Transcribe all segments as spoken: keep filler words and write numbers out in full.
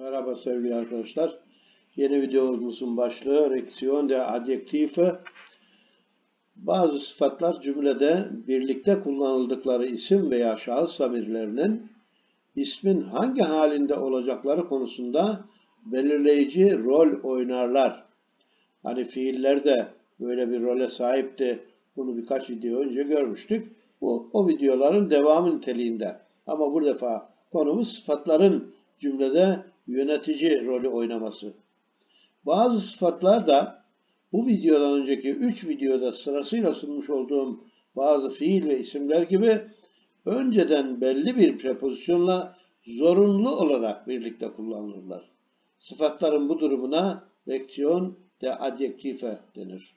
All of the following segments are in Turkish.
Merhaba sevgili arkadaşlar. Yeni videomuzun başlığı Reaksiyon der Adjektive. Bazı sıfatlar cümlede birlikte kullanıldıkları isim veya şahıs zamirlerinin ismin hangi halinde olacakları konusunda belirleyici rol oynarlar. Hani fiiller de böyle bir role sahipti. Bunu birkaç video önce görmüştük. Bu o videoların devamı niteliğinde. Ama bu defa konumuz sıfatların cümlede yönetici rolü oynaması. Bazı sıfatlar da bu videodan önceki üç videoda sırasıyla sunmuş olduğum bazı fiil ve isimler gibi önceden belli bir prepozisyonla zorunlu olarak birlikte kullanılırlar. Sıfatların bu durumuna Reaksiyon der Adjektive denir.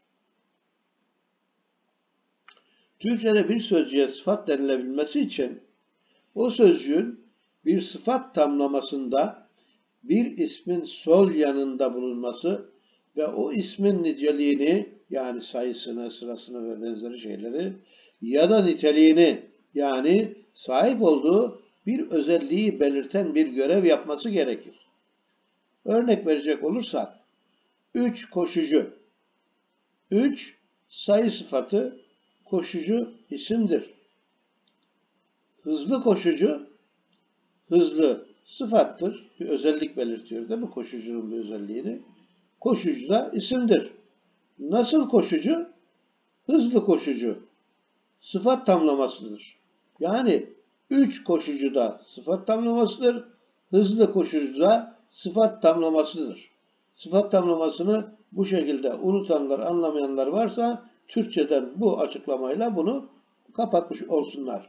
Türkçe'de bir sözcüğe sıfat denilebilmesi için o sözcüğün bir sıfat tamlamasında bir ismin sol yanında bulunması ve o ismin niceliğini yani sayısını, sırasını ve benzeri şeyleri ya da niteliğini yani sahip olduğu bir özelliği belirten bir görev yapması gerekir. Örnek verecek olursak, üç koşucu. Üç sayı sıfatı, koşucu isimdir. Hızlı koşucu, hızlı sıfattır. Bir özellik belirtiyor değil mi? Koşucunun bir özelliğini. Koşucu da isimdir. Nasıl koşucu? Hızlı koşucu. Sıfat tamlamasıdır. Yani üç koşucu da sıfat tamlamasıdır. Hızlı koşucu da sıfat tamlamasıdır. Sıfat tamlamasını bu şekilde unutanlar, anlamayanlar varsa Türkçeden bu açıklamayla bunu kapatmış olsunlar.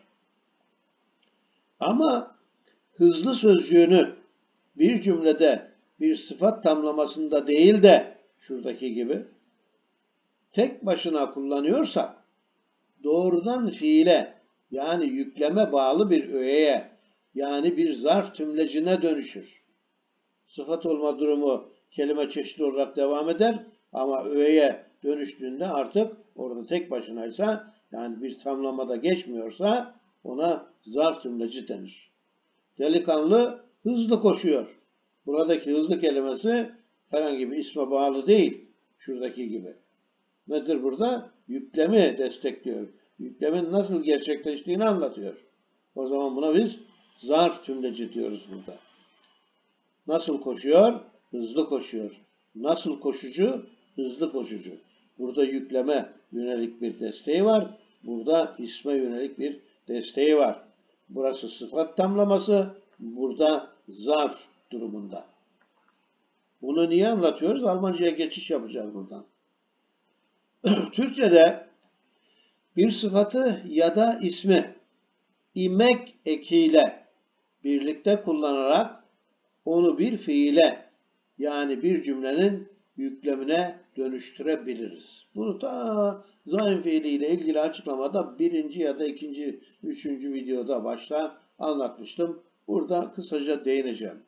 Ama hızlı sözcüğünü bir cümlede bir sıfat tamlamasında değil de şuradaki gibi tek başına kullanıyorsak doğrudan fiile yani yükleme bağlı bir öğeye yani bir zarf tümlecine dönüşür. Sıfat olma durumu kelime çeşitli olarak devam eder ama öğeye dönüştüğünde artık orada tek başınaysa yani bir tamlamada geçmiyorsa ona zarf tümleci denir. Delikanlı hızlı koşuyor. Buradaki hızlı kelimesi herhangi bir isme bağlı değil. Şuradaki gibi. Nedir burada? Yüklemi destekliyor. Yüklemin nasıl gerçekleştiğini anlatıyor. O zaman buna biz zarf tümleci diyoruz burada. Nasıl koşuyor? Hızlı koşuyor. Nasıl koşucu? Hızlı koşucu. Burada yükleme yönelik bir desteği var. Burada isme yönelik bir desteği var. Burası sıfat tamlaması, burada zarf durumunda. Bunu niye anlatıyoruz? Almanca'ya geçiş yapacağız buradan. Türkçe'de bir sıfatı ya da ismi imek ekiyle birlikte kullanarak onu bir fiile yani bir cümlenin yüklemine dönüştürebiliriz. Bunu ta zaim fiiliyle ilgili açıklamada birinci ya da ikinci, üçüncü videoda başta anlatmıştım. Burada kısaca değineceğim.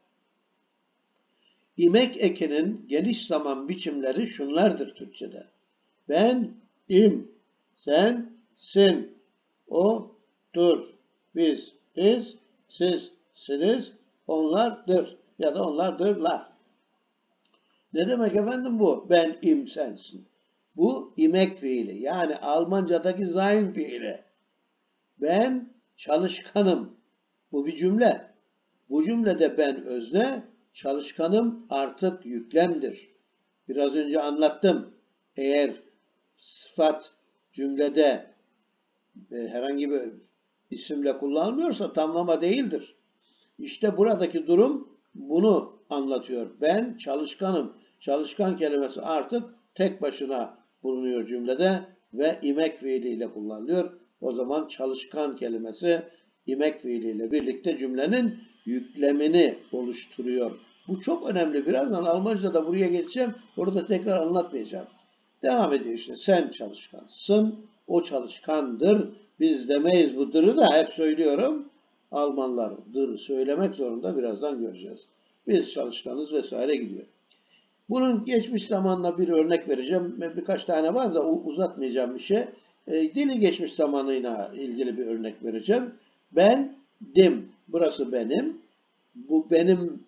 İmek ekinin geniş zaman biçimleri şunlardır Türkçe'de. Ben, im, sen, sin, o, dur, biz, biz, siz, siniz, onlardır ya da onlardırlar. Ne demek efendim bu? Ben, im, sensin. Bu imek fiili. Yani Almanca'daki zaim fiili. Ben çalışkanım. Bu bir cümle. Bu cümlede ben özne, çalışkanım artık yüklemdir. Biraz önce anlattım. Eğer sıfat cümlede e, herhangi bir isimle kullanılmıyorsa tamlama değildir. İşte buradaki durum bunu anlatıyor. Ben çalışkanım. Çalışkan kelimesi artık tek başına bulunuyor cümlede ve imek fiiliyle kullanılıyor. O zaman çalışkan kelimesi imek fiiliyle birlikte cümlenin yüklemini oluşturuyor. Bu çok önemli. Birazdan Almanca'da buraya geçeceğim. Orada tekrar anlatmayacağım. Devam ediyor işte. Sen çalışkansın. O çalışkandır. Biz demeyiz bu dırı da hep söylüyorum. Almanlar dır söylemek zorunda. Birazdan göreceğiz. Biz çalışkanız vesaire gidiyor. Bunun geçmiş zamanla bir örnek vereceğim. Birkaç tane var da uzatmayacağım bir şey. E, dili geçmiş zamanıyla ilgili bir örnek vereceğim. Ben dim. Burası benim. Bu benim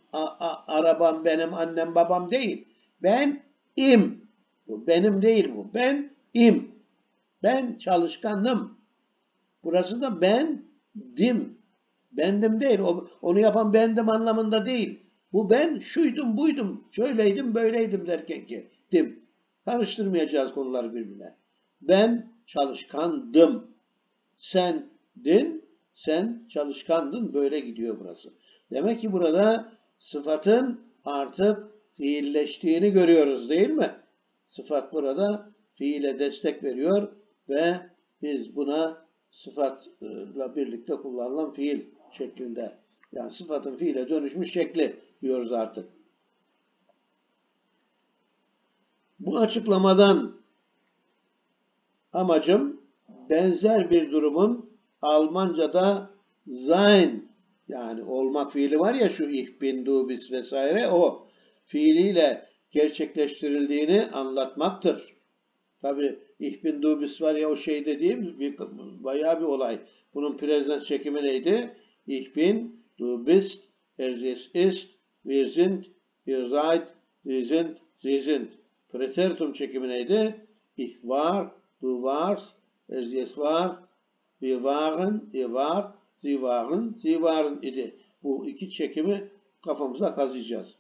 a, a, arabam benim, annem babam değil. Ben im. Bu benim değil bu. Ben im. Ben çalışkanım. Burası da ben dim. Bendim değil. O, onu yapan bendim anlamında değil. Bu ben şuydum buydum. Şöyleydim böyleydim derken ki dim. Karıştırmayacağız konuları birbirine. Ben çalışkandım. Sen din, sen çalışkandın. Böyle gidiyor burası. Demek ki burada sıfatın artık fiilleştiğini görüyoruz değil mi? Sıfat burada fiile destek veriyor ve biz buna sıfatla birlikte kullanılan fiil şeklinde, yani sıfatın fiile dönüşmüş şekli diyoruz artık. Bu açıklamadan amacım benzer bir durumun Almanca'da sein, yani olmak fiili var ya, şu ich bin, du bist vesaire, o fiiliyle gerçekleştirildiğini anlatmaktır. Tabi ich bin, du bist var ya, o şey dediğim bir, bayağı bir olay. Bunun presens çekimi neydi? Ich bin, du bist, er ist, wir sind, ihr seid, sie sind, sie sind. Präteritum çekimi neydi? Ich war, du warst, er es war, wir waren, ihr wart, sie waren, sie waren idi. Bu iki çekimi kafamıza kazıyacağız.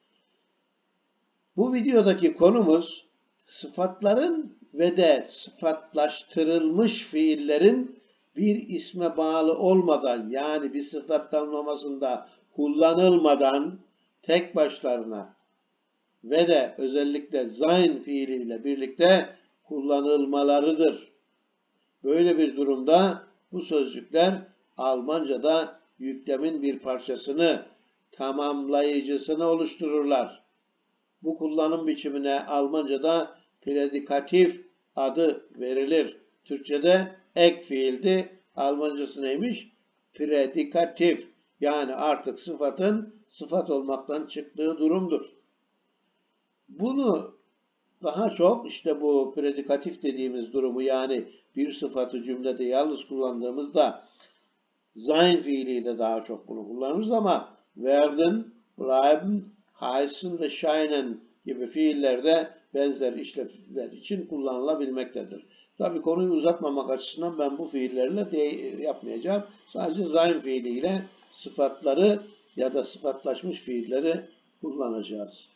Bu videodaki konumuz sıfatların ve de sıfatlaştırılmış fiillerin bir isme bağlı olmadan, yani bir sıfat tanımlamasında kullanılmadan tek başlarına ve de özellikle sein fiiliyle birlikte kullanılmalarıdır. Böyle bir durumda bu sözcükler Almanca'da yüklemin bir parçasını, tamamlayıcısını oluştururlar. Bu kullanım biçimine Almanca'da predikatif adı verilir. Türkçe'de ek fiildi. Almancası neymiş? Predikatif. Yani artık sıfatın sıfat olmaktan çıktığı durumdur. Bunu daha çok işte bu predikatif dediğimiz durumu, yani bir sıfatı cümlede yalnız kullandığımızda sein fiiliyle daha çok bunu kullanırız, ama werden, bleiben, heißen ve scheinen gibi fiillerde benzer işlevler için kullanılabilmektedir. Tabii konuyu uzatmamak açısından ben bu fiillerle de yapmayacağım. Sadece sein fiiliyle sıfatları ya da sıfatlaşmış fiilleri kullanacağız.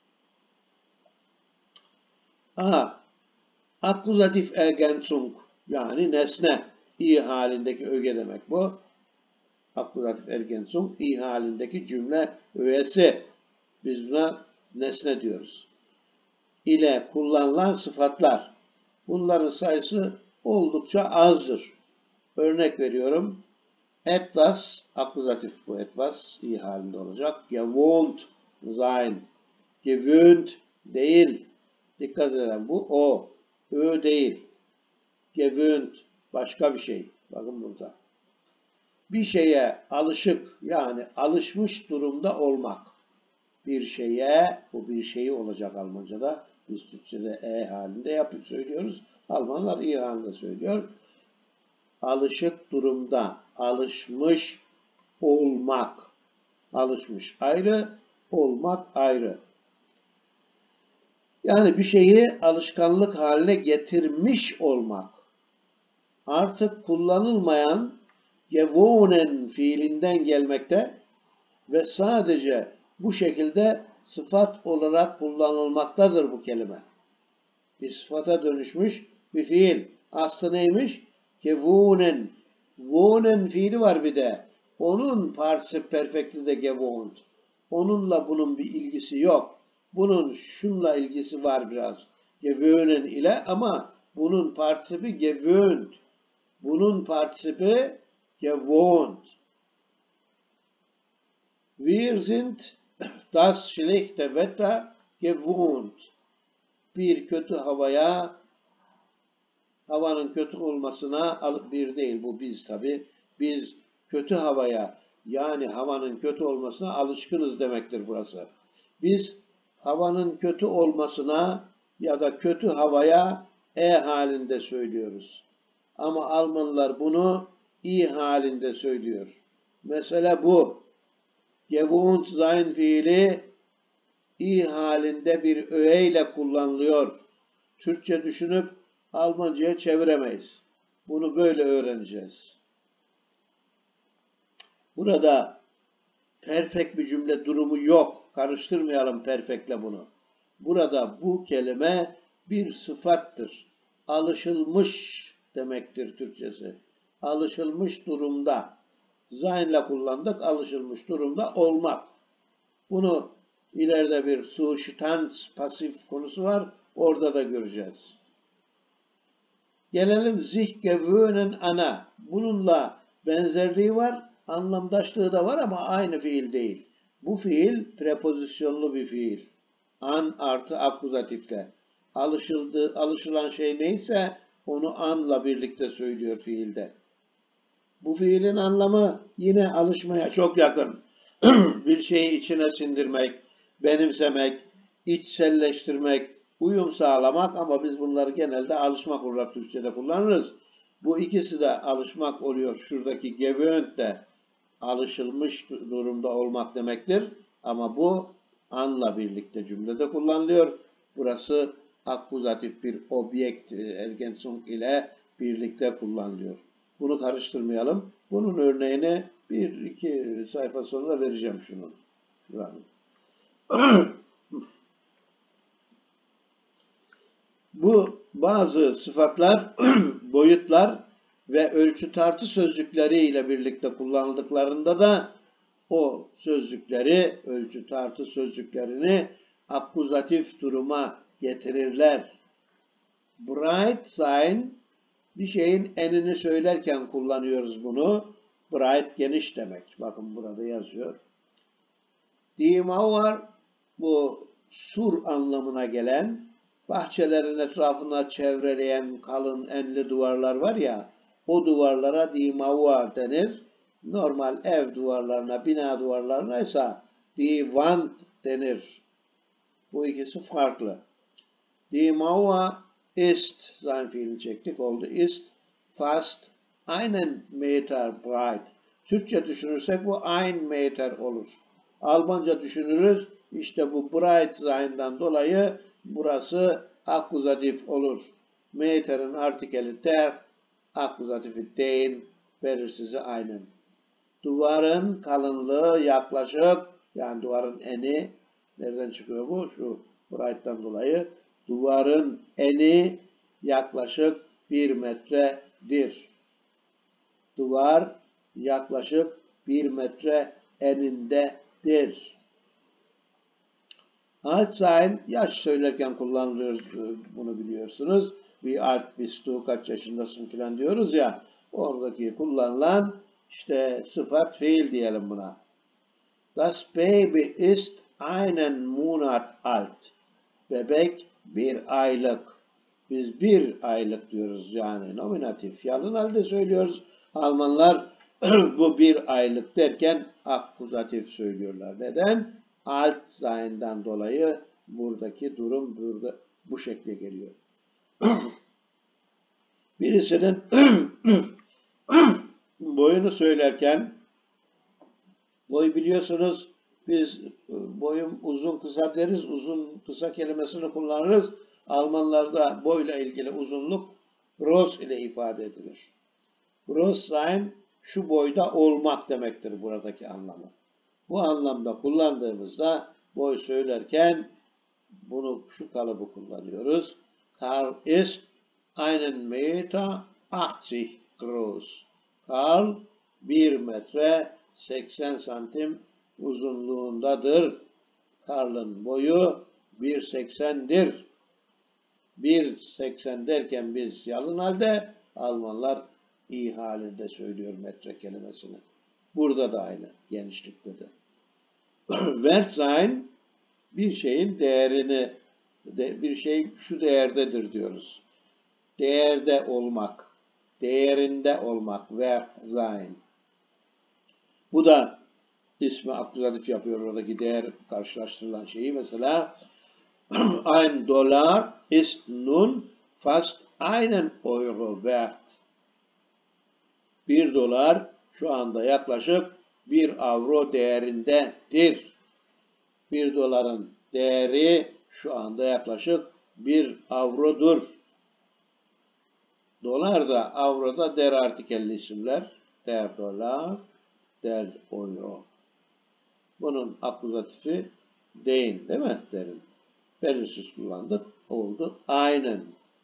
A. Akkusatif Ergänzung, yani nesne, i halindeki öge demek bu. Akkusatif Ergänzung, i halindeki cümle öğesi. Biz buna nesne diyoruz. İle kullanılan sıfatlar. Bunların sayısı oldukça azdır. Örnek veriyorum. Etwas, akkusatif bu etwas, i halinde olacak. Gewohnt sein. Gewöhnt değil. Dikkat edelim, bu o. Ö değil. Gewöhnt başka bir şey. Bakın burada. Bir şeye alışık, yani alışmış durumda olmak. Bir şeye, bu bir şeyi olacak Almanca'da. Biz Türkçe'de e halinde yapıp söylüyoruz. Almanlar i halinde söylüyor. Alışık durumda, alışmış olmak. Alışmış ayrı, olmak ayrı. Yani bir şeyi alışkanlık haline getirmiş olmak. Artık kullanılmayan gewohnen fiilinden gelmekte ve sadece bu şekilde sıfat olarak kullanılmaktadır bu kelime. Bir sıfata dönüşmüş bir fiil. Aslı neymiş? Gewohnen. Wohnen fiili var bir de. Onun particip perfect'i de gewohnt. Onunla bunun bir ilgisi yok. Bunun şunla ilgisi var biraz. Gewöhnen ile, ama bunun partisipi gewöhnt. Bunun partisipi gewohnt. Wir sind das schlechte Wetter gewohnt. Bir kötü havaya, havanın kötü olmasına, bir değil bu biz tabi. Biz kötü havaya, yani havanın kötü olmasına alışkınız demektir burası. Biz havanın kötü olmasına ya da kötü havaya e halinde söylüyoruz. Ama Almanlar bunu i halinde söylüyor. Mesele bu. gewohnt sein fiili i halinde bir öğeyle kullanılıyor. Türkçe düşünüp Almanca'ya çeviremeyiz. Bunu böyle öğreneceğiz. Burada perfect bir cümle durumu yok. Karıştırmayalım perfect'le bunu. Burada bu kelime bir sıfattır. Alışılmış demektir Türkçesi. Alışılmış durumda. Sein'le kullandık. Alışılmış durumda olmak. Bunu ileride bir Zustands pasif konusu var. Orada da göreceğiz. Gelelim sich gewöhnen ana. Bununla benzerliği var. Anlamdaşlığı da var ama aynı fiil değil. Bu fiil prepozisyonlu bir fiil. An artı akuzatifle. Alışıldı, alışılan şey neyse onu anla birlikte söylüyor fiilde. Bu fiilin anlamı yine alışmaya çok yakın. Bir şeyi içine sindirmek, benimsemek, içselleştirmek, uyum sağlamak ama biz bunları genelde alışmak olarak Türkçe'de kullanırız. Bu ikisi de alışmak oluyor. Şuradaki gewöhnt de alışılmış durumda olmak demektir. Ama bu anla birlikte cümlede kullanılıyor. Burası akuzatif bir objekt Ergänzung ile birlikte kullanılıyor. Bunu karıştırmayalım. Bunun örneğini bir iki sayfa sonra vereceğim şunu. Bu bazı sıfatlar, boyutlar ve ölçü tartı sözcükleri ile birlikte kullanıldıklarında da o sözcükleri, ölçü tartı sözcüklerini akuzatif duruma getirirler. Breit sein, bir şeyin enini söylerken kullanıyoruz bunu. Breit geniş demek. Bakın burada yazıyor. Die Mauer, bu sur anlamına gelen, bahçelerin etrafına çevreleyen kalın enli duvarlar var ya, o duvarlara die Mauer denir. Normal ev duvarlarına, bina duvarlarına ise die Wand denir. Bu ikisi farklı. Die Mauer ist, sein fiilini çektik, oldu ist, fast einen Meter breit. Türkçe düşünürsek bu ein Meter olur. Almanca düşünürüz, işte bu breit sein'den dolayı burası akuzatif olur. Meter'in artikeli der, akuzatifi den verir size aynen. Duvarın kalınlığı yaklaşık, yani duvarın eni, nereden çıkıyor bu? Şu breit'ten dolayı. Duvarın eni yaklaşık bir metredir. Duvar yaklaşık bir metre enindedir. Alt sein, yaş söylerken kullanılıyor, bunu biliyorsunuz. Wie alt bist du, kaç yaşındasın filan diyoruz ya. Oradaki kullanılan işte sıfat fiil diyelim buna. Das Baby ist einen Monat alt. Bebek bir aylık. Biz bir aylık diyoruz yani nominatif. Yalın halde söylüyoruz. Almanlar bu bir aylık derken akuzatif söylüyorlar. Neden? Alt sein'den dolayı buradaki durum burada bu şekle geliyor. Birisinin boyunu söylerken, boy biliyorsunuz biz boyum uzun kısa deriz, uzun kısa kelimesini kullanırız. Almanlarda boyla ilgili uzunluk groß ile ifade edilir. Groß sein şu boyda olmak demektir buradaki anlamı. Bu anlamda kullandığımızda boy söylerken bunu şu kalıbı kullanıyoruz. Karl ist einen Meter achtzig groß. Karl bir metre seksen santim uzunluğundadır. Karl'ın boyu bir seksendir. bir seksen derken biz yalın halde, Almanlar i halinde söylüyor metre kelimesini. Burada da aynı genişliktedir. Wert sein, bir şeyin değerini, bir şey şu değerdedir diyoruz. Değerde olmak, değerinde olmak, wert sein. Bu da ismi akuzatif yapıyor oradaki değer karşılaştırılan şeyi. Mesela ein Dollar ist nun fast einen Euro wert. Bir dolar şu anda yaklaşık bir avro değerindedir. Bir doların değeri şu anda yaklaşık bir avrodur. Dolar da, avro da der artikelli isimler. Der dolar, der euro. Bunun akuzatifi deyin, değil mi? Derin. Belirsiz kullandık. Oldu. Aynen.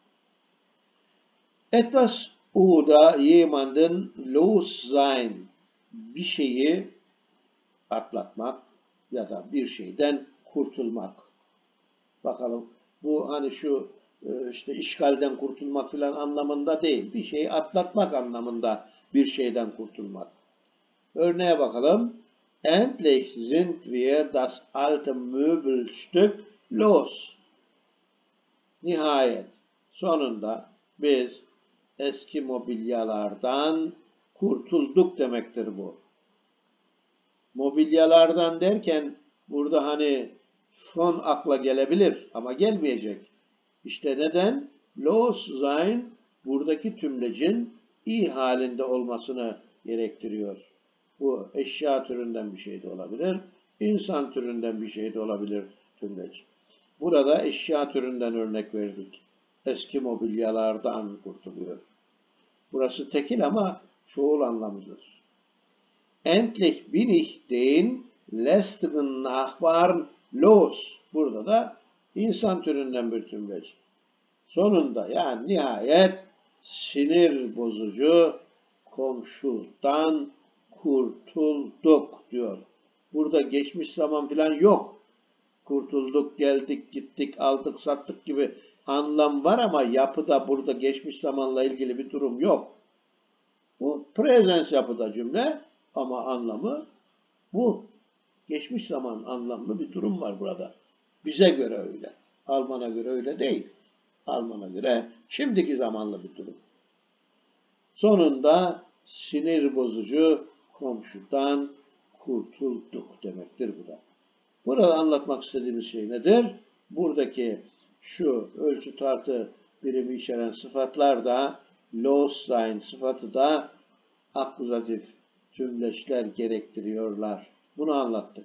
Etwas oder jemanden los sein. Bir şeyi atlatmak ya da bir şeyden kurtulmak. Bakalım bu hani şu işte işgalden kurtulmak filan anlamında değil. Bir şeyi atlatmak anlamında bir şeyden kurtulmak. Örneğe bakalım. Endlich sind wir das alte Möbelstück los. Nihayet, sonunda biz eski mobilyalardan kurtulduk demektir bu. Mobilyalardan derken burada hani son akla gelebilir ama gelmeyecek. İşte neden? Los sein buradaki tümlecin i halinde olmasını gerektiriyor. Bu eşya türünden bir şey de olabilir, insan türünden bir şey de olabilir tümleç. Burada eşya türünden örnek verdik. Eski mobilyalardan kurtuluyor. Burası tekil ama çoğul anlamıdır. Endlich bin ich den lästigen Nachbarn los. Burada da insan türünden bir tümleç. Sonunda yani nihayet sinir bozucu komşudan kurtulduk diyor. Burada geçmiş zaman filan yok. Kurtulduk, geldik, gittik, aldık, sattık gibi anlam var ama yapıda burada geçmiş zamanla ilgili bir durum yok. Bu presens yapıda cümle ama anlamı bu. Geçmiş zaman anlamlı bir durum var burada. Bize göre öyle. Alman'a göre öyle değil. Alman'a göre şimdiki zamanlı bir durum. Sonunda sinir bozucu komşudan kurtulduk demektir bu da. Burada anlatmak istediğimiz şey nedir? Buradaki şu ölçü tartı birimi içeren sıfatlar da los sein sıfatı da akuzatif tümleçler gerektiriyorlar. Bunu anlattık.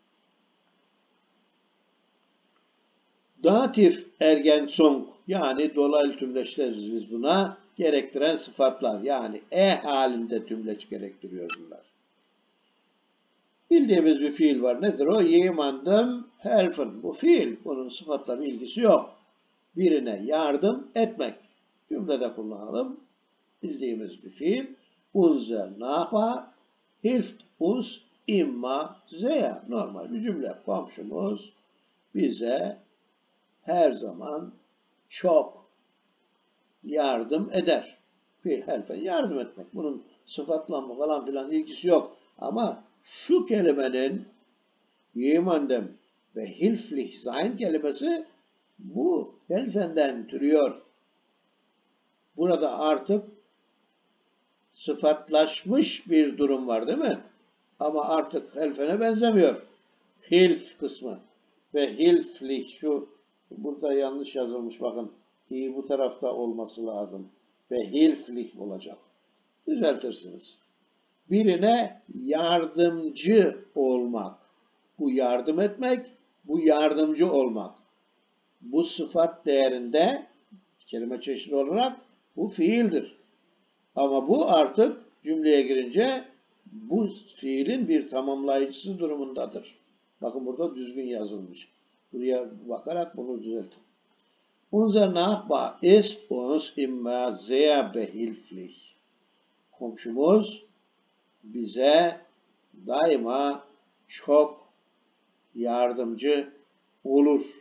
Datif Ergänzung yani dolaylı tümleçler biz buna gerektiren sıfatlar yani e halinde tümleç gerektiriyor bunlar. Bildiğimiz bir fiil var. Nedir o? Jemandem helfen. Bu fiil. Bunun sıfatla bir ilgisi yok. Birine yardım etmek. Cümlede kullanalım. Bildiğimiz bir fiil. Unser Nachbar hilft uns immer sehr. Normal bir cümle. Komşumuz bize her zaman çok yardım eder. Fiil helfen yardım etmek. Bunun sıfatlanma falan filan ilgisi yok. Ama şu kelimenin jemandem ve hilflich sein kelimesi bu helfenden türüyor. Burada artık sıfatlaşmış bir durum var değil mi? Ama artık helfene benzemiyor. Hilf kısmı ve hilflich şu burada yanlış yazılmış bakın. İyi bu tarafta olması lazım. Ve hilflich olacak. Düzeltirsiniz. Birine yardımcı olmak. Bu yardım etmek, bu yardımcı olmak. Bu sıfat değerinde kelime çeşidi olarak bu fiildir. Ama bu artık cümleye girince bu fiilin bir tamamlayıcısı durumundadır. Bakın burada düzgün yazılmış. Buraya bakarak bunu düzeltin. Unser Nachbar ist uns immer sehr behilflich. Komşumuz bize daima çok yardımcı olur.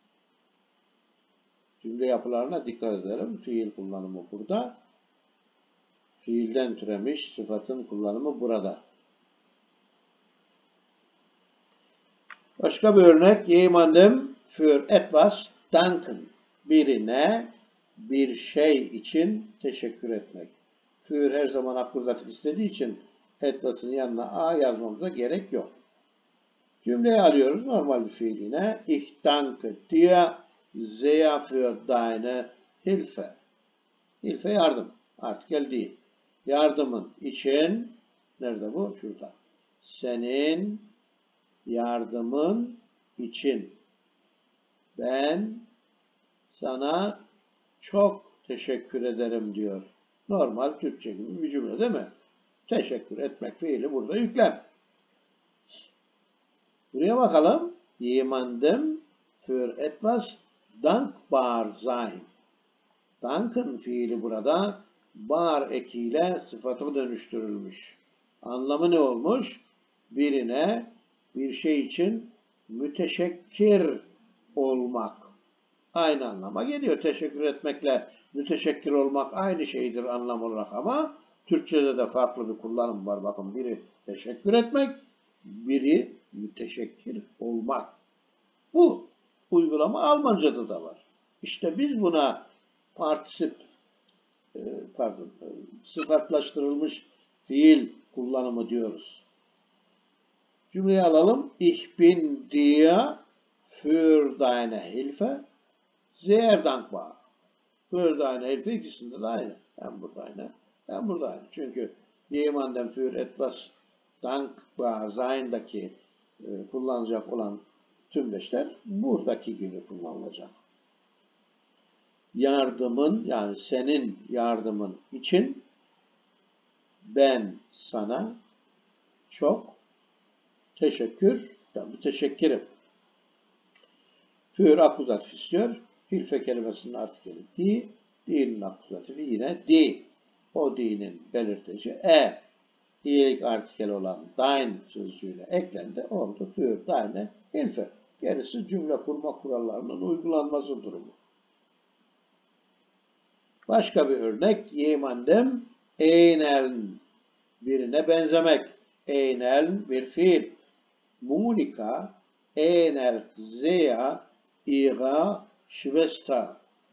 Cümle yapılarına dikkat edelim. Fiil kullanımı burada. Fiilden türemiş sıfatın kullanımı burada. Başka bir örnek. Jemandem für etwas danken. Birine bir şey için teşekkür etmek. Für her zaman akuzatif istediği için etwas'ın yanına a yazmamıza gerek yok. Cümleyi alıyoruz. Normal bir fiil yine. Ich danke dir sehr für deine Hilfe. Hilfe yardım. Artikel değil. Yardımın için nerede bu? Şurada. senin yardımın için. Ben sana çok teşekkür ederim diyor. Normal Türkçe gibi bir cümle değil mi? Teşekkür etmek fiili burada yüklem. Buraya bakalım. Jemandem für etwas dankbar sein. Danken fiili burada bar ekiyle sıfata dönüştürülmüş. Anlamı ne olmuş? Birine bir şey için müteşekkir olmak. Aynı anlama geliyor. Teşekkür etmekle müteşekkir olmak aynı şeydir anlam olarak ama Türkçe'de de farklı bir kullanım var. Bakın biri teşekkür etmek, biri müteşekkir olmak. Bu uygulama Almanca'da da var. İşte biz buna partisip, pardon, sıfatlaştırılmış fiil kullanımı diyoruz. Cümleyi alalım. Ich bin dir für deine Hilfe sehr dankbar. Für deine Hilfe ikisinde de aynı. Hem burada aynı, hem burada aynı. Çünkü jemandem für etwas dankbar sein'daki e, kullanılacak olan tümleçler buradaki gibi kullanılacak. Yardımın yani senin yardımın için ben sana çok teşekkür, yani müteşekkirim. Für akuzatif istiyor. Hilfe kelimesinin artikeli di, di'nin akuzatifi yine di. O di'nin belirteci e. İyilik artikeli olan dein sözcüğüyle eklendi. Oldu. Für deine Hilfe. Gerisi cümle kurma kurallarının uygulanması durumu. Başka bir örnek. Jemandem ähneln. Birine benzemek. Ähneln bir fiil. Monika ähnelt sehr ihrer Schwester.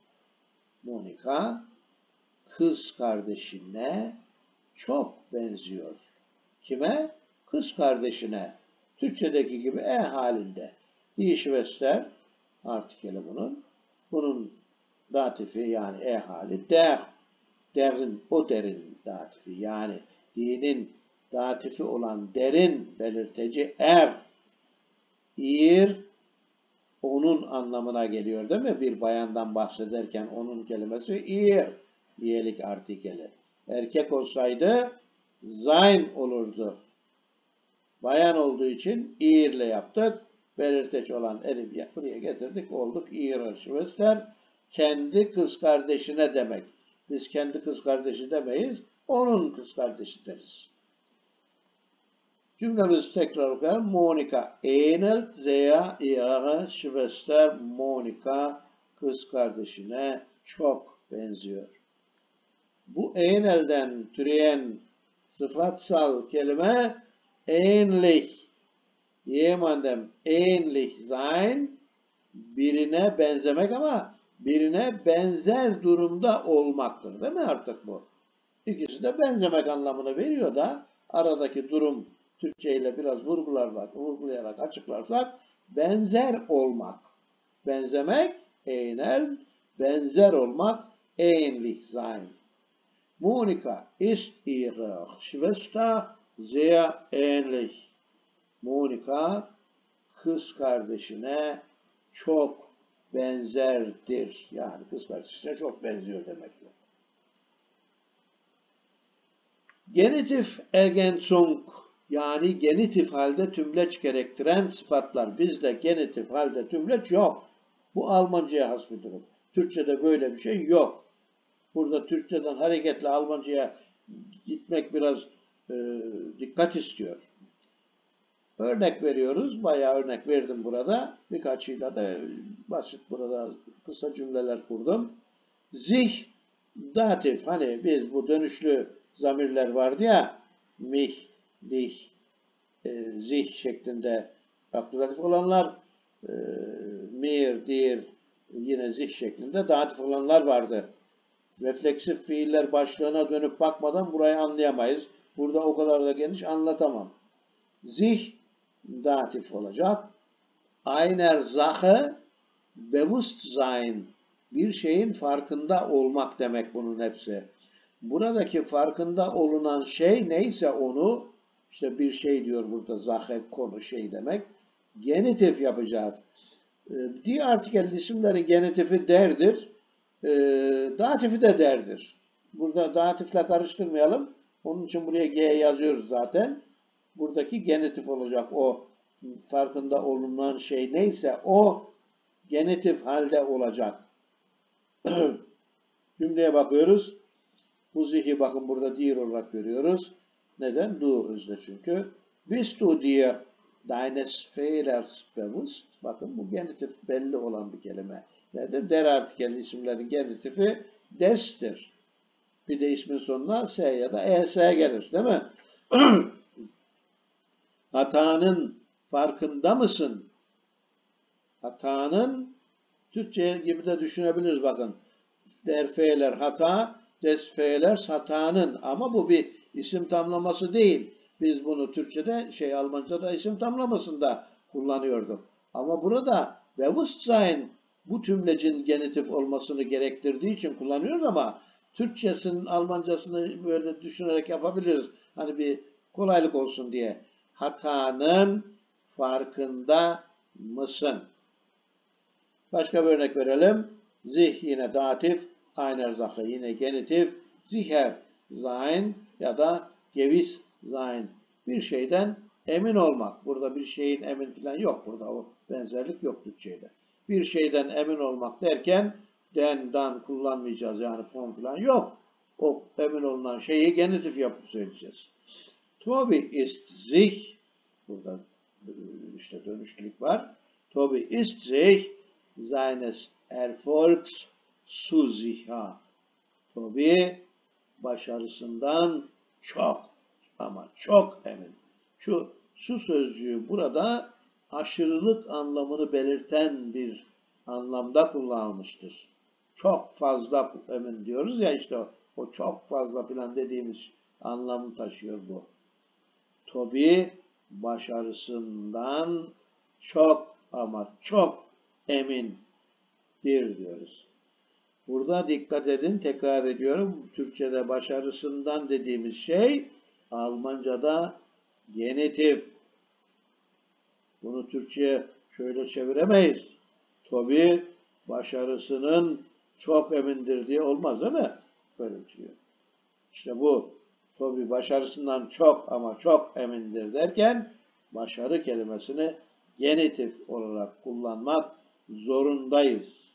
Monika kız kardeşine çok benziyor. Kime? Kız kardeşine. Türkçedeki gibi e halinde. Die Schwester artikeli bunun. Bunun datifi yani e hali der. Derin, o derin datifi yani dinin datifi olan derin belirteci er. İr onun anlamına geliyor değil mi? Bir bayandan bahsederken onun kelimesi ir. İyelik artikeli. Erkek olsaydı sein olurdu. Bayan olduğu için irle yaptık. Belirteç olan elif buraya getirdik. Olduk ihrer Schwester. Kendi kız kardeşine demek. Biz kendi kız kardeşi demeyiz. Onun kız kardeşi deriz. Cümlemizi tekrar okuyalım. Monika ähnelt sehr ihrer Schwester. Monika kız kardeşine çok benziyor. Bu ähnel'den türeyen sıfatsal kelime ähnlich. Jemandem ähnlich sein birine benzemek ama birine benzer durumda olmaktır. Değil mi artık bu? İkisi de benzemek anlamını veriyor da aradaki durum Türkçe ile biraz vurgularsak, vurgulayarak açıklarsak benzer olmak. Benzemek, ähneln, benzer olmak, ähnlich sein. Monika ist ihrer Schwester sehr ähnlich. Monika kız kardeşine çok benzerdir. Yani kız kardeşine çok benziyor demektir. Genitif Ergänzung yani genitif halde tümleç gerektiren sıfatlar. Bizde genitif halde tümleç yok. Bu Almanca'ya has bir durum. Türkçe'de böyle bir şey yok. Burada Türkçeden hareketle Almanca'ya gitmek biraz e, dikkat istiyor. Örnek veriyoruz. Bayağı örnek verdim burada. Birkaçıyla da basit burada kısa cümleler kurdum. Sich, datif. Hani biz bu dönüşlü zamirler vardı ya. Mich, dich, e, sich şeklinde aküzatif olanlar. E, mir, dir, yine sich şeklinde datif olanlar vardı. Refleksif fiiller başlığına dönüp bakmadan burayı anlayamayız. Burada o kadar da geniş anlatamam. Sich datif olacak. Einer Sache bewusst sein. Bir şeyin farkında olmak demek bunun hepsi. Buradaki farkında olunan şey neyse onu İşte bir şey diyor burada zahe konu şey demek. Genitif yapacağız. E, die artikel isimleri genitifi derdir. E, datifi de derdir. Burada datifle karıştırmayalım. Onun için buraya G yazıyoruz zaten. Buradaki genitif olacak. O farkında olunan şey neyse o genitif halde olacak. Cümleye bakıyoruz. Bu zihi bakın burada dir olarak görüyoruz. Neden? Du özne çünkü. Bist du dir deines Fehlers bewusst? Bakın bu genitif belli olan bir kelime. Nedir? Der artikel isimlerin genitifi des'tir. Bir de ismin sonuna S ya da es gelir. Değil mi? Hatanın farkında mısın? Hatanın Türkçe gibi de düşünebiliriz bakın. Der Fehler hata, des Fehlers hatanın. Ama bu bir isim tamlaması değil. Biz bunu Türkçe'de, şey Almanca'da isim tamlamasında kullanıyorduk. Ama burada Bewusstsein bu tümlecin genitif olmasını gerektirdiği için kullanıyoruz ama Türkçesinin Almancasını böyle düşünerek yapabiliriz. Hani bir kolaylık olsun diye. Hatanın farkında mısın? Başka bir örnek verelim. Zih yine datif, einer Sache yine genitif, sicher sein ya da gewiss sein. Bir şeyden emin olmak. Burada bir şeyin emin falan yok. Burada o benzerlik yok Türkçe'de. Bir şeyden emin olmak derken den, dan kullanmayacağız. Yani von falan yok. O emin olunan şeyi genitif yapıp söyleyeceğiz. Tobi ist sich, burada işte dönüşlülük var. Tobi ist sich seines Erfolgs zu sicher. Tobi başarısından çok ama çok emin. Şu su sözcüğü burada aşırılık anlamını belirten bir anlamda kullanılmıştır. Çok fazla emin diyoruz ya işte o, o çok fazla filan dediğimiz anlamı taşıyor bu. Tobi başarısından çok ama çok emindir diyoruz. Burada dikkat edin, tekrar ediyorum. Türkçe'de başarısından dediğimiz şey Almanca'da genitif. Bunu Türkçe'ye şöyle çeviremeyiz. Tobi başarısının çok emindir diye olmaz değil mi? Böyle diyor. İşte bu Tobi başarısından çok ama çok emindir derken başarı kelimesini genitif olarak kullanmak zorundayız.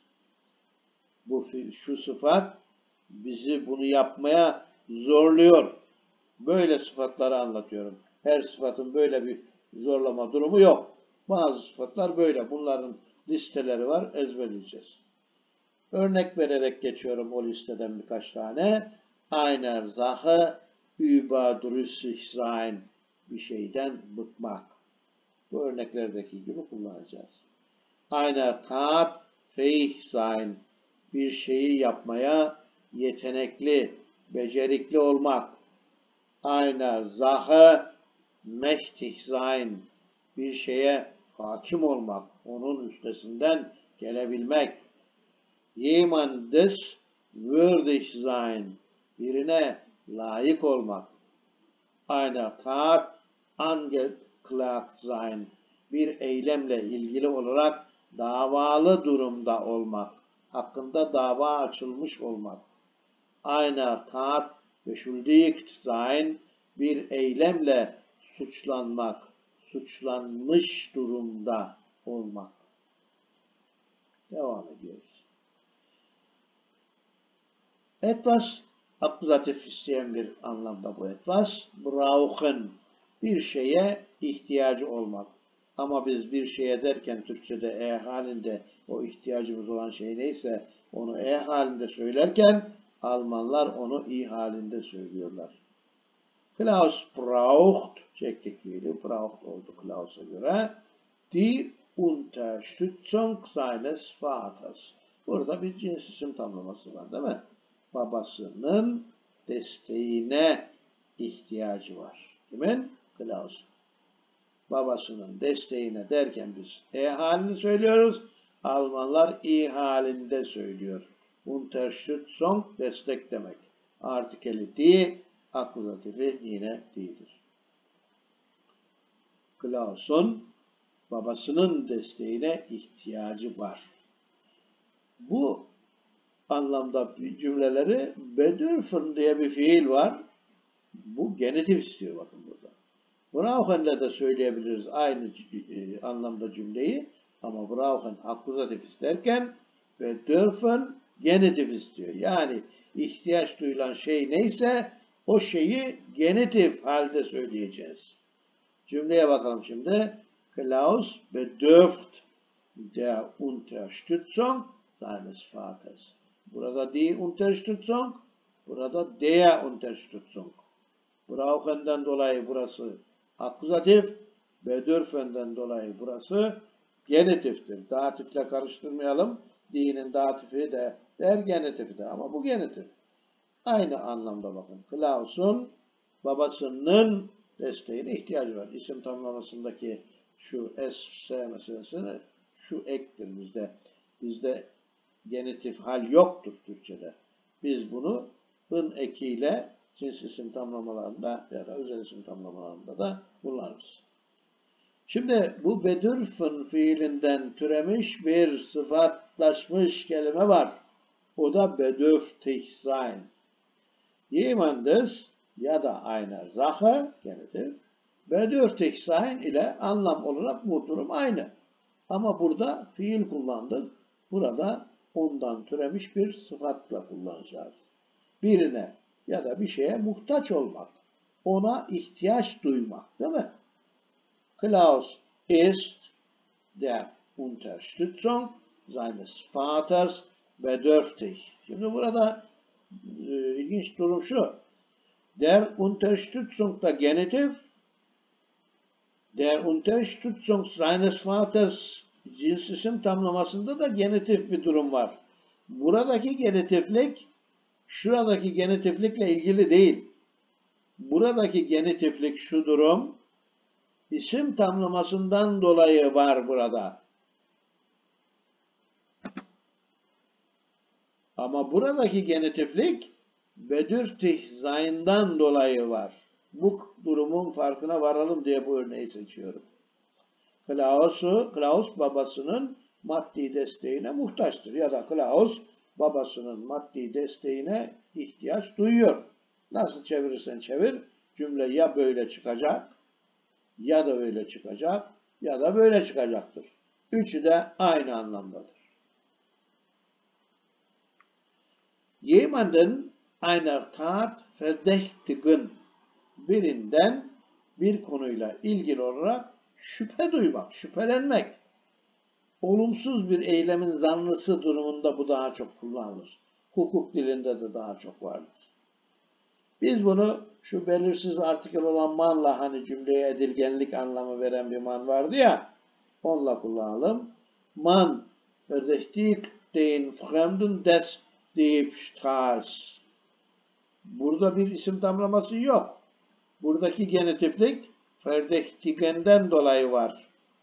Bu şu sıfat bizi bunu yapmaya zorluyor. Böyle sıfatları anlatıyorum. Her sıfatın böyle bir zorlama durumu yok. Bazı sıfatlar böyle. Bunların listeleri var. Ezberleyeceğiz. Örnek vererek geçiyorum o listeden birkaç tane. Einer Sache überdrüssig sein. Bir şeyden bıkmak. Bu örneklerdeki gibi kullanacağız. Einer Tat fähig sein. Bir şeyi yapmaya yetenekli, becerikli olmak. Einer Sache mächtig sein. Bir şeye hakim olmak, onun üstesinden gelebilmek. Jemandes würdig sein. Birine layık olmak. Einer Tat angeklagt sein. Bir eylemle ilgili olarak davalı durumda olmak. Hakkında dava açılmış olmak. Einer Tat beschuldigt sein. Bir eylemle suçlanmak, suçlanmış durumda olmak. Devam ediyoruz. Etwas, akuzatif isteyen bir anlamda bu etwas. Brauchen, bir şeye ihtiyacı olmak. Ama biz bir şeye derken Türkçe'de e halinde o ihtiyacımız olan şey neyse onu e halinde söylerken Almanlar onu i halinde söylüyorlar. Klaus braucht, çektik fiili, braucht oldu Klaus'a göre, die Unterstützung seines Vaters. Burada bir cins isim tamlaması var değil mi? Babasının desteğine ihtiyacı var. Kimin? Klaus. Babasının desteğine derken biz e halini söylüyoruz. Almanlar i halinde söylüyor. Unterstützung destek demek. Artikeli die, akuzatifi yine die'dir. Klaus'un babasının desteğine ihtiyacı var. Bu anlamda cümleleri bedürfen diye bir fiil var. Bu genitif istiyor bakın burada. Brauchen'le de söyleyebiliriz aynı e, anlamda cümleyi. Ama Brauchen akuzatif isterken bedürfen genitif istiyor. Yani ihtiyaç duyulan şey neyse o şeyi genitif halde söyleyeceğiz. Cümleye bakalım şimdi. Klaus bedürft der Unterstützung seines Vaters. Burada die Unterstützung, burada der Unterstützung. Brauchen'den dolayı burası akuzatif, bedürfen'den dolayı burası genitiftir. Datifle karıştırmayalım. Die'nin datifi de der genitifi de ama bu genitif. Aynı anlamda bakın. Klaus'un babasının desteğine ihtiyacı var. İsim tamlamasındaki şu S meselesini şu ektir bizde. Bizde genitif hal yoktur Türkçe'de. Biz bunu ın ekiyle cins isim tamlamalarında ya da özel isim tamlamalarında da kullanırız. Şimdi bu bedürfen fiilinden türemiş bir sıfatlaşmış kelime var. O da bedürftig sein. Jemandes ya da eine Sache genitif bedürftig sein ile anlam olarak bu durum aynı. Ama burada fiil kullandık. Burada ondan türemiş bir sıfatla kullanacağız. Birine ya da bir şeye muhtaç olmak. Ona ihtiyaç duymak, değil mi? Klaus ist der Unterstützung seines Vaters bedürftig. Şimdi burada e, ilginç durum şu. Der Unterstützung da genitif, der Unterstützung seines Vaters cins isim tamlamasında da genitif bir durum var. Buradaki genitiflik şuradaki genitiflikle ilgili değil. Buradaki genitiflik şu durum isim tamlamasından dolayı var burada. Ama buradaki genitiflik bedürftig sein'dan dolayı var. Bu durumun farkına varalım diye bu örneği seçiyorum. Klaus'u, Klaus babasının maddi desteğine muhtaçtır. Ya da Klaus babasının maddi desteğine ihtiyaç duyuyor. Nasıl çevirirsen çevir, cümle ya böyle çıkacak, ya da öyle çıkacak, ya da böyle çıkacaktır. Üçü de aynı anlamdadır. Jemanden einer Tat verdächtigen, birinden bir konuyla ilgili olarak şüphe duymak, şüphelenmek. Olumsuz bir eylemin zanlısı durumunda bu daha çok kullanılır. Hukuk dilinde de daha çok vardır. Biz bunu şu belirsiz artikel olan manla hani cümleye edilgenlik anlamı veren bir man vardı ya, onunla kullanalım. Man verdächtigt den Fremden des Diebstahls. Burada bir isim tamlaması yok. Buradaki genitiflik verdächtigenden dolayı var.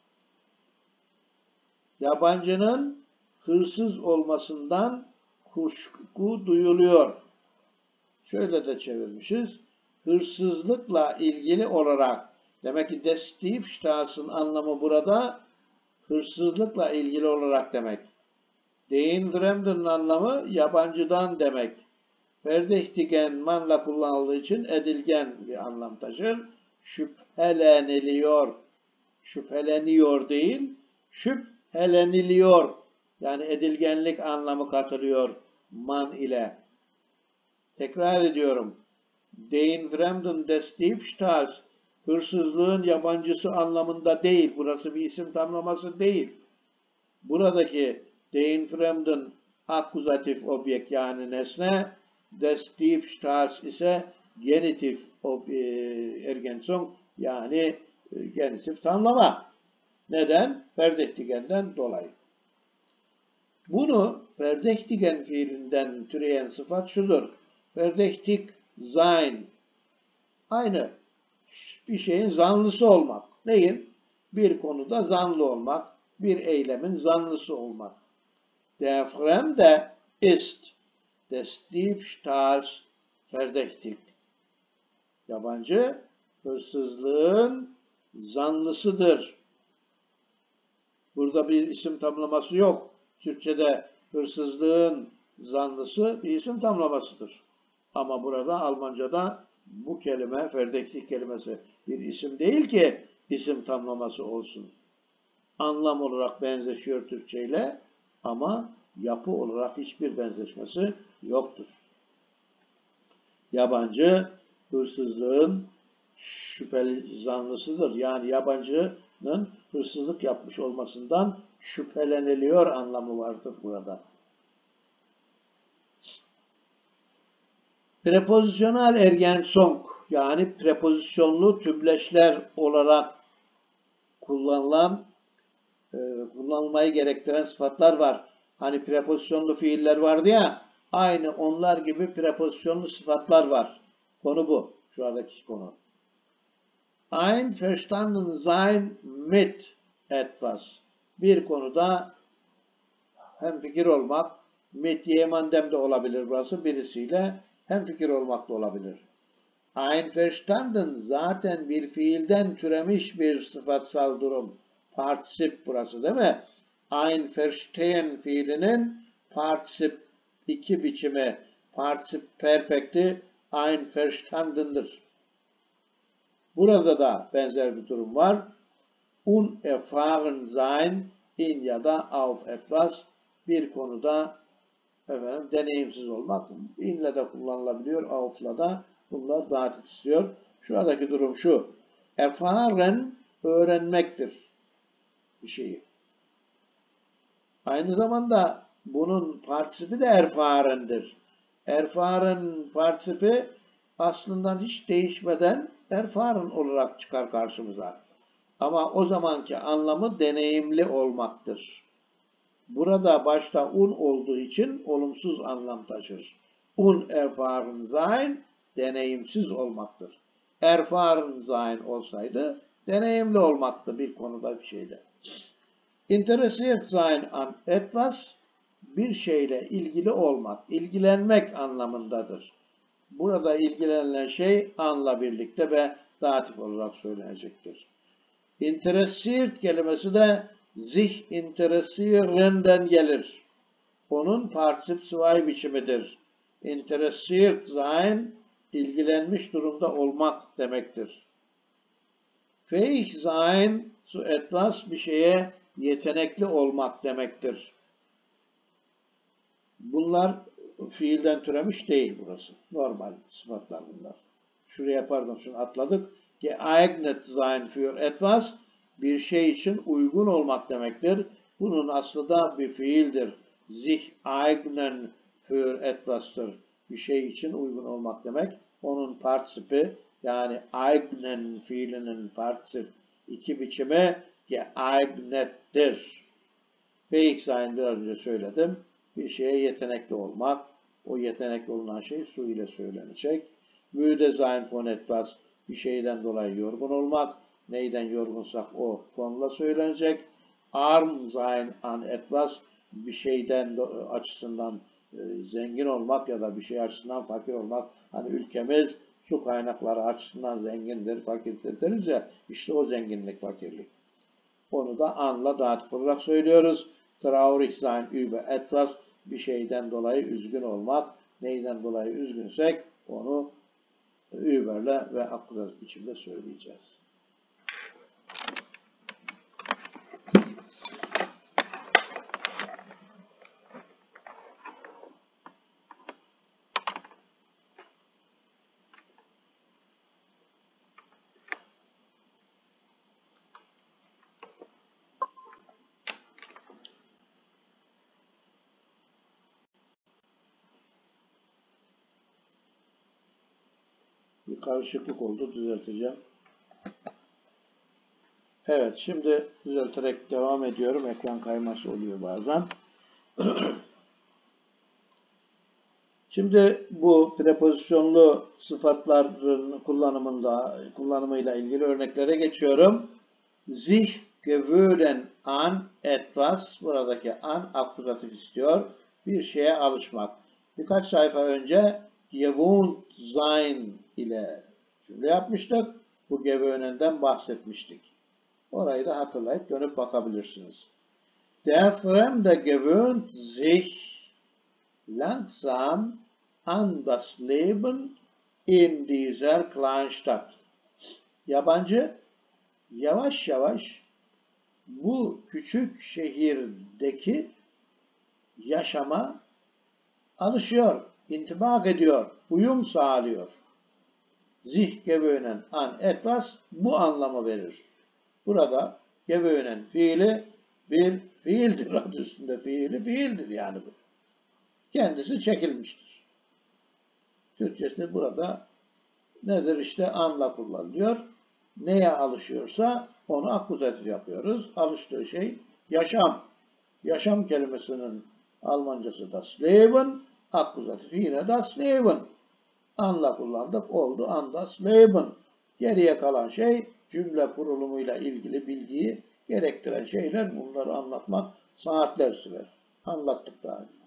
Yabancının hırsız olmasından kuşku duyuluyor. Şöyle de çevirmişiz. Hırsızlıkla ilgili olarak, demek ki des Diebstahls'ın anlamı burada hırsızlıkla ilgili olarak demek. Den Fremden'in anlamı yabancıdan demek. Verdächtigen manla kullanıldığı için edilgen bir anlam taşır. Şüpheleniliyor. Şüpheleniyor değil, şüpheleniliyor. Yani edilgenlik anlamı katılıyor man ile. Tekrar ediyorum. Den Fremden des Diebstahls, hırsızlığın yabancısı anlamında değil. Burası bir isim tamlaması değil. Buradaki den Fremden akuzatif objekt yani nesne, des Diebstahls ise genitif ergensung yani genitif tamlama. Neden? Verdächtigen'den dolayı. Bunu verdächtigen fiilinden türeyen sıfat şudur. Verdächtig sein. Aynı bir şeyin zanlısı olmak. Neyin? Bir konuda zanlı olmak. Bir eylemin zanlısı olmak. Der Fremde ist des Diebstahls verdächtig. Yabancı hırsızlığın zanlısıdır. Burada bir isim tamlaması yok. Türkçe'de hırsızlığın zanlısı bir isim tamlamasıdır. Ama burada Almanca'da bu kelime, ferdeklik kelimesi bir isim değil ki isim tamlaması olsun. Anlam olarak benzeşiyor Türkçe ile ama yapı olarak hiçbir benzeşmesi yoktur. Yabancı hırsızlığın şüpheli zanlısıdır. Yani yabancının hırsızlık yapmış olmasından şüpheleniliyor anlamı vardır burada. Prepozisyonel ergensong yani prepozisyonlu tümleçler olarak kullanılan e, kullanılmayı gerektiren sıfatlar var. Hani prepozisyonlu fiiller vardı ya, aynı onlar gibi prepozisyonlu sıfatlar var. Konu bu. Şuradaki konu. Einverstanden sein mit etwas. Bir konuda hemfikir olmak, mit jemandem de olabilir burası, birisiyle hemfikir olmak da olabilir. Einverstanden zaten bir fiilden türemiş bir sıfatsal durum. Partisip burası değil mi? Einverstehen fiilinin partisip iki biçimi, partisip perfekti einverstanden'dır. Burada da benzer bir durum var. Unerfahren sein in ya da auf etwas bir konuda efendim, deneyimsiz olmak inle de kullanılabiliyor, auf'la da bunlar datif istiyor. Şuradaki durum şu. Erfahren öğrenmektir bir şeyi. Aynı zamanda bunun partisipi de erfahren'dir. Erfahren partisipi aslında hiç değişmeden erfahren olarak çıkar karşımıza. Ama o zamanki anlamı deneyimli olmaktır. Burada başta un olduğu için olumsuz anlam taşır. Unerfahren sein, deneyimsiz olmaktır. Erfahren sein olsaydı, deneyimli olmaktı bir konuda bir şeyde. Interessiert sein an etwas, bir şeyle ilgili olmak, ilgilenmek anlamındadır. Burada ilgilenilen şey anla birlikte ve datif olarak söylenecektir. Interessiert kelimesi de sich interessieren'den gelir. Onun partisip zwei biçimidir. Interessiert sein, ilgilenmiş durumda olmak demektir. Fähig sein, zu etwas bir şeye yetenekli olmak demektir. Bunlar fiilden türemiş değil burası. Normal sıfatlar bunlar. Şuraya pardon şunu atladık. Geeignet sein für etwas bir şey için uygun olmak demektir. Bunun aslı da bir fiildir. Sich eignen für etwas'tır. Bir şey için uygun olmak demek. Onun partisipi yani eignen fiilinin partisip iki biçimi geeignettir. Fähig sein biraz önce söyledim. Bir şeye yetenekli olmak. O yetenekli olunan şey su ile söylenecek. Müde sein von etwas bir şeyden dolayı yorgun olmak. Neyden yorgunsak o fonla söylenecek. Arm sein an etwas bir şeyden açısından e, zengin olmak ya da bir şey açısından fakir olmak. Hani ülkemiz su kaynakları açısından zengindir, fakirdir deriz ya. İşte o zenginlik, fakirlik. Onu da anla datif olarak söylüyoruz. Traurig sein über etwas bir şeyden dolayı üzgün olmak. Neyden dolayı üzgünsek onu überle ve akkurat biçimde söyleyeceğiz. Bir karışıklık oldu, düzelteceğim. Evet, şimdi düzelterek devam ediyorum. Ekran kayması oluyor bazen. Şimdi bu prepozisyonlu sıfatların kullanımında kullanımıyla ilgili örneklere geçiyorum. Sich gewöhnen an etwas, buradaki an akuzatif istiyor. Bir şeye alışmak. Birkaç sayfa önce gewohnt sein ile cümle yapmıştık. Bu gewöhnen'den bahsetmiştik. Orayı da hatırlayıp dönüp bakabilirsiniz. Der Fremde gewöhnt sich langsam an das Leben in dieser Kleinstadt. Yabancı yavaş yavaş bu küçük şehirdeki yaşama alışıyor, intibak ediyor, uyum sağlıyor. Sich gewöhnen an etwas bu anlamı verir. Burada gewöhnen fiili bir fiildir. Adı üstünde fiili fiildir yani bu. Kendisi çekilmiştir. Türkçesi burada nedir? İşte anla kullanılıyor. Neye alışıyorsa onu akuzatif yapıyoruz. Alıştığı şey yaşam. Yaşam kelimesinin Almancası das Leben, akuzatif yine das Leben. Anla kullandık, oldu an das Leben. Geriye kalan şey cümle kurulumuyla ilgili bilgiyi gerektiren şeyler. Bunları anlatmak saatler sürer. Anlattık daha önce.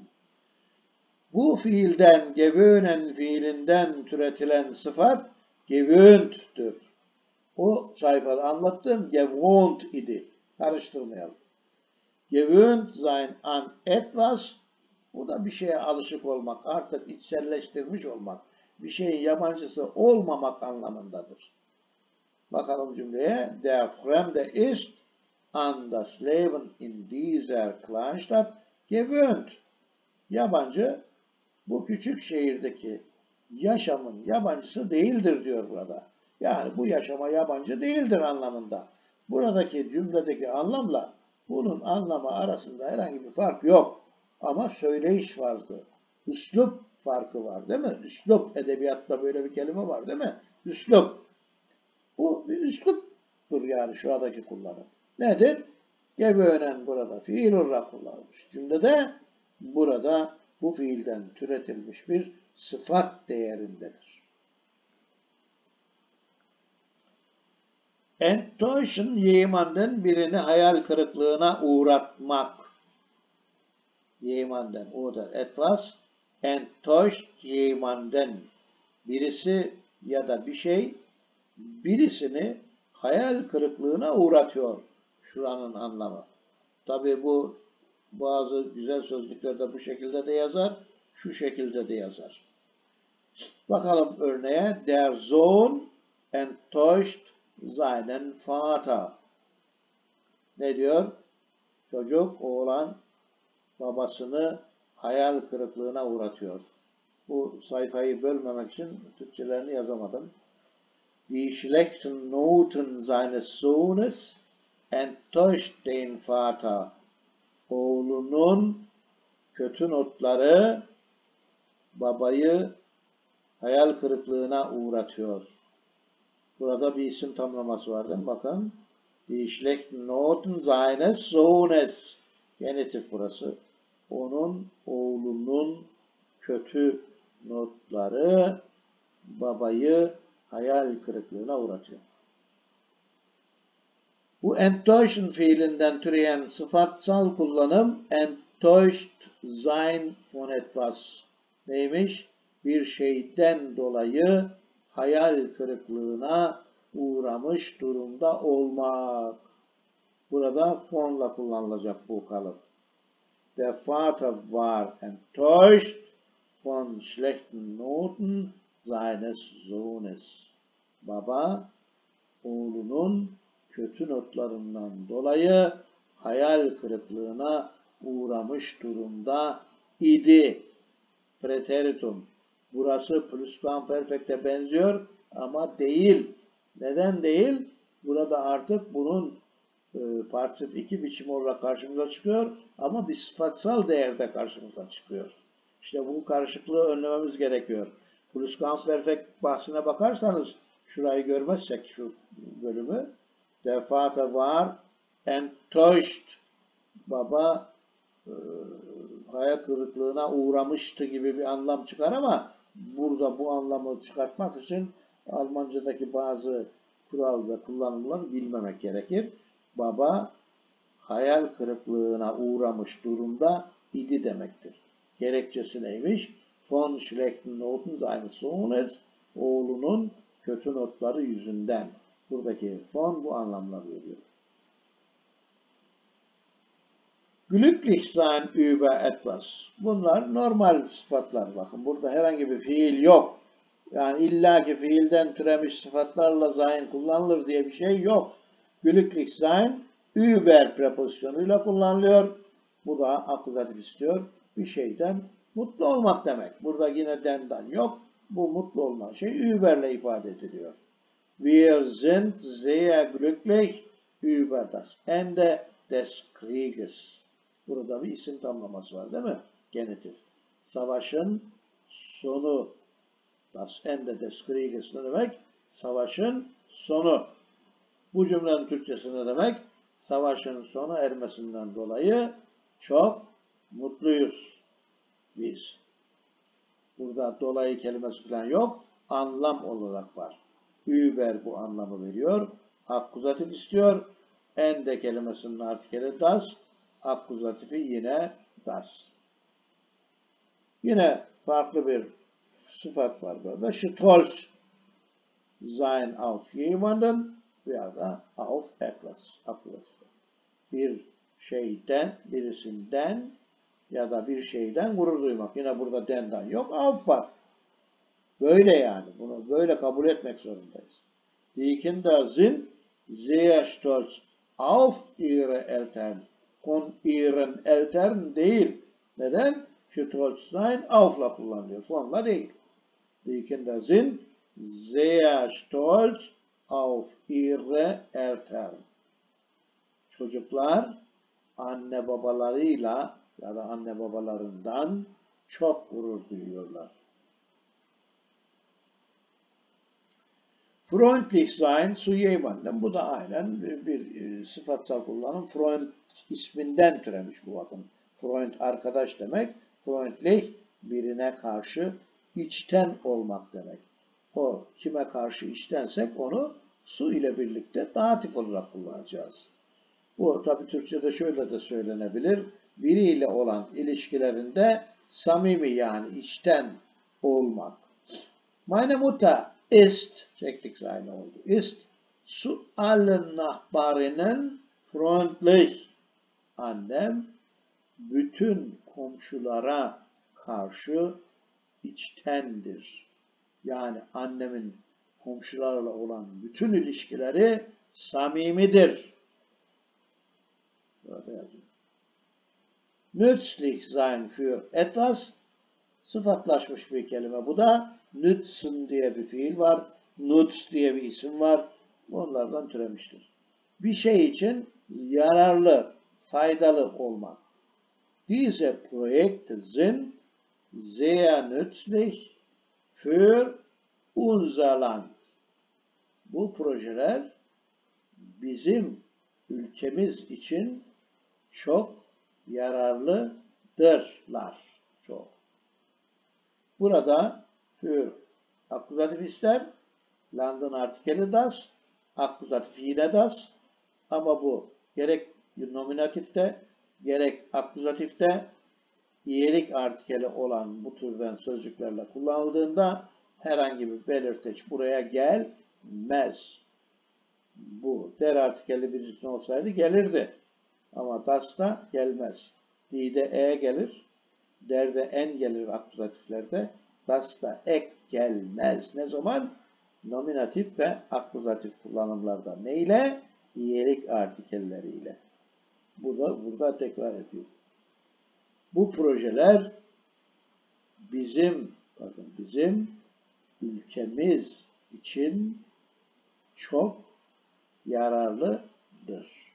Bu fiilden, gewöhnen fiilinden türetilen sıfat gewöhnt'tür. O sayfada anlattığım gewohnt idi. Karıştırmayalım. Gewöhnt sein an etwas, bu da bir şeye alışık olmak, artık içselleştirmiş olmak, bir şeyin yabancısı olmamak anlamındadır. Bakalım cümleye. Der Fremde ist an das Leben in dieser Kleinstadt gewöhnt. Yabancı, bu küçük şehirdeki yaşamın yabancısı değildir diyor burada. Yani bu yaşama yabancı değildir anlamında. Buradaki cümledeki anlamla bunun anlamı arasında herhangi bir fark yok. Ama söyleyiş farkı, üslup farkı var değil mi? Üslup, edebiyatta böyle bir kelime var değil mi? Üslup. Bu bir üsluptur yani şuradaki kullanım. Nedir? Gewöhnen burada fiil olarak kullanılmış. Cümlede burada bu fiilden türetilmiş bir sıfat değerindedir. Enttäuschen jemanden birini hayal kırıklığına uğratmak. Jemanden oder etwas. Enttäuscht jemanden. Birisi ya da bir şey birisini hayal kırıklığına uğratıyor. Şuranın anlamı. Tabi bu bazı güzel sözlüklerde bu şekilde de yazar, şu şekilde de yazar. Bakalım örneğe. Der Sohn enttäuscht seinen Vater. Ne diyor? Çocuk, oğlan babasını hayal kırıklığına uğratıyor. Bu sayfayı bölmemek için Türkçelerini yazamadım. Die schlechten Noten seines Sohnes enttäuscht den Vater. Oğlunun kötü notları babayı hayal kırıklığına uğratıyor. Burada bir isim tamlaması var değil mi? Bakın. Die schlechten Noten seines Sohnes. Genitif burası. Onun, oğlunun kötü notları babayı hayal kırıklığına uğratıyor. Bu enttäuschen fiilinden türeyen sıfatsal kullanım enttäuscht sein von etwas neymiş? Bir şeyden dolayı hayal kırıklığına uğramış durumda olmak. Burada von'la kullanılacak bu kalıp. Der Vater war enttäuscht von schlechten Noten seines Sohnes. Baba, oğlunun kötü notlarından dolayı hayal kırıklığına uğramış durumda idi. Preteritum. Burası pluscuamperfect'e benziyor ama değil. Neden değil? Burada artık bunun e, partisip iki biçimi olarak karşımıza çıkıyor ama bir sıfatsal değerde karşımıza çıkıyor. İşte bu karışıklığı önlememiz gerekiyor. Pluscuamperfect bahsine bakarsanız şurayı görmezsek şu bölümü Der Vater war enttäuscht. Baba e, hayal kırıklığına uğramıştı gibi bir anlam çıkar ama burada bu anlamı çıkartmak için Almancadaki bazı kural ve kullanımları bilmemek gerekir. Baba hayal kırıklığına uğramış durumda idi demektir. Gerekçesi neymiş? Von schlechten Noten seines Sohnes, oğlunun kötü notları yüzünden. Buradaki von bu anlamları veriyor. Glücklich sein über etwas. Bunlar normal sıfatlar. Bakın burada herhangi bir fiil yok. Yani illaki fiilden türemiş sıfatlarla sein kullanılır diye bir şey yok. Glücklich sein über prepozisyonuyla kullanılıyor. Bu da akuzatif istiyor. Bir şeyden mutlu olmak demek. Burada yine dendan yok. Bu mutlu olma şey überle ifade ediliyor. Wir sind sehr glücklich über das Ende des Krieges. Burada bir isim tamlaması var değil mi? Genitif. Savaşın sonu. Das Ende des Krieges ne demek? Savaşın sonu. Bu cümlenin Türkçesi ne demek? Savaşın sona ermesinden dolayı çok mutluyuz biz. Burada dolayı kelimesi falan yok. Anlam olarak var. Über bu anlamı veriyor. Akkuzatif istiyor. Ende kelimesinin artikeli das. Akkuzatifi yine das. Yine farklı bir sıfat var burada. Stolz sein auf jemanden veya da auf etwas. Akkuzatif. Bir şeyden, birisinden ya da bir şeyden gurur duymak. Yine burada dendan yok. Auf var. Böyle yani. Bunu böyle kabul etmek zorundayız. Die Kinder sind sehr stolz auf ihre Eltern. Von ihren Eltern değil. Neden? Stolz sein auf'la kullanılıyor. Von'la değil. Die Kinder sind sehr stolz auf ihre Eltern. Çocuklar anne babalarıyla ya da anne babalarından çok gurur duyuyorlar. Freundlich sein zu jemandem. Bu da aynen bir, bir sıfatsal kullanım. Freund isminden türemiş bu bakın. Freund arkadaş demek. Freundlich birine karşı içten olmak demek. O kime karşı içtensek onu su ile birlikte datif olarak kullanacağız. Bu tabi Türkçe'de şöyle de söylenebilir. Biriyle olan ilişkilerinde samimi yani içten olmak. Meine Mutter ist, çektik aynı oldu, ist zu allen Nachbarinnen freundlich. Annem bütün komşulara karşı içtendir. Yani annemin komşularla olan bütün ilişkileri samimidir. Burada yazıyor. Nützlich sein für etwas sıfatlaşmış bir kelime. Bu da nützen diye bir fiil var. Nutz diye bir isim var. Onlardan türemiştir. Bir şey için yararlı, faydalı olmak. Diese Projekte sind sehr nützlich für unser Land. Bu projeler bizim ülkemiz için çok yararlıdırlar. Çok. Burada für akkuzatif ister, Land'ın artikeli das, akkuzatif yine das, ama bu gerek nominatifte, gerek akkuzatifte iyilik artikeli olan bu türden sözcüklerle kullanıldığında herhangi bir belirteç buraya gelmez. Bu der artikeli bir cisim olsaydı gelirdi. Ama das da gelmez. Di'de e gelir. Der'de en gelir akkuzatiflerde. Das da ek gelmez. Ne zaman? Nominatif ve akkuzatif kullanımlarda. Ne ile? İyilik artikelleriyle. Bu da burada tekrar ediyor. Bu projeler bizim, bakın bizim ülkemiz için çok yararlıdır.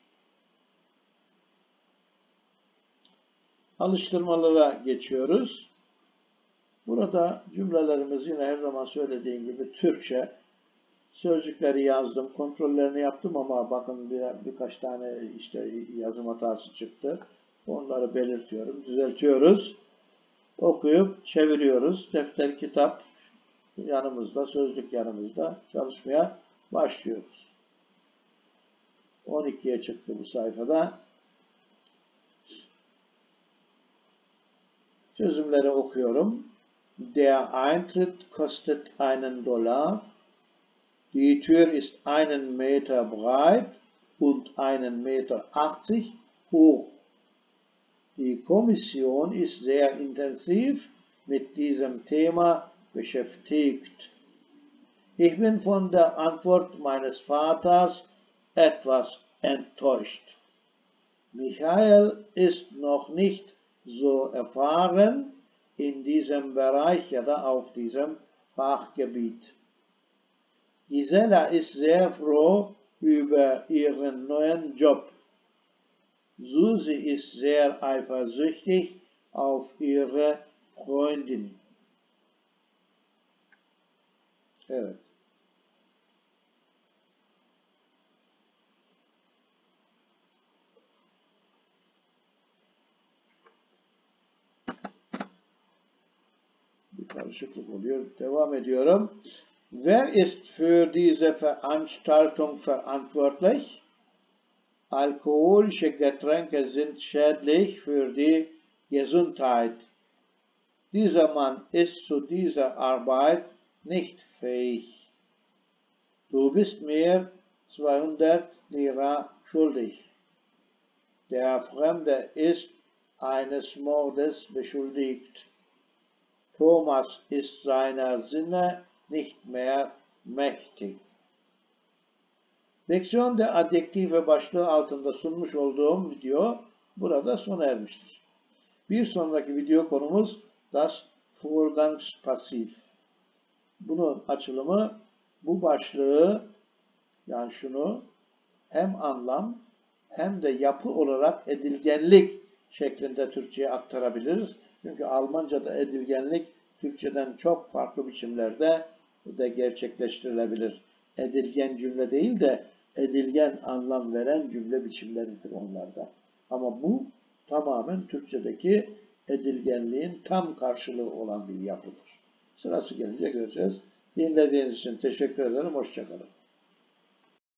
Alıştırmalara geçiyoruz. Burada cümlelerimiz yine her zaman söylediğim gibi Türkçe. Sözcükleri yazdım, kontrollerini yaptım ama bakın bir, birkaç tane işte yazım hatası çıktı. Onları belirtiyorum, düzeltiyoruz. Okuyup çeviriyoruz. Defter, kitap yanımızda, sözlük yanımızda çalışmaya başlıyoruz. on ikiye çıktı bu sayfada. Çözümleri okuyorum. Der Eintritt kostet einen Dollar. Die Tür ist einen Meter breit und einen Meter achtzig hoch. Die Kommission ist sehr intensiv mit diesem Thema beschäftigt. Ich bin von der Antwort meines Vaters etwas enttäuscht. Michael ist noch nicht so erfahren in diesem Bereich oder auf diesem Fachgebiet. Gisela ist sehr froh über ihren neuen Job. Susi ist sehr eifersüchtig auf ihre Freundin. Evet. Bir karışıklık oluyor. Devam ediyorum. Wer ist für diese Veranstaltung verantwortlich? Alkoholische Getränke sind schädlich für die Gesundheit. Dieser Mann ist zu dieser Arbeit nicht fähig. Du bist mir zweihundert Lira schuldig. Der Fremde ist eines Mordes beschuldigt. Thomas ist seiner Sinne nicht mehr mächtig. Leksiyonda adjektife başlığı altında sunmuş olduğum video burada sona ermiştir. Bir sonraki video konumuz das Vorgangspassiv. Bunun açılımı bu başlığı, yani şunu hem anlam hem de yapı olarak edilgenlik şeklinde Türkçe'ye aktarabiliriz. Çünkü Almanca'da edilgenlik Türkçeden çok farklı biçimlerde de gerçekleştirilebilir. Edilgen cümle değil de edilgen anlam veren cümle biçimleridir onlarda. Ama bu tamamen Türkçedeki edilgenliğin tam karşılığı olan bir yapıdır. Sırası gelince göreceğiz. Dinlediğiniz için teşekkür ederim. Hoşça kalın.